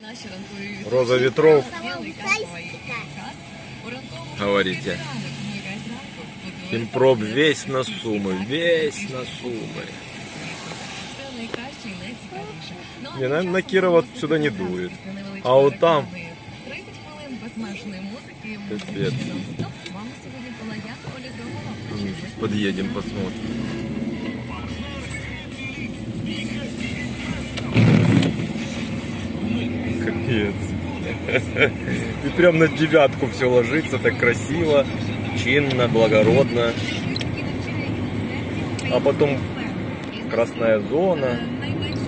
Роза ветров. Говорите. Хімпроб весь на Суми, весь на Суми. Не, на Кирова сюда не дует. А вот там... Капец. Подъедем, посмотрим. Капец. И прям на девятку все ложится так красиво, чинно, благородно. А потом красная зона.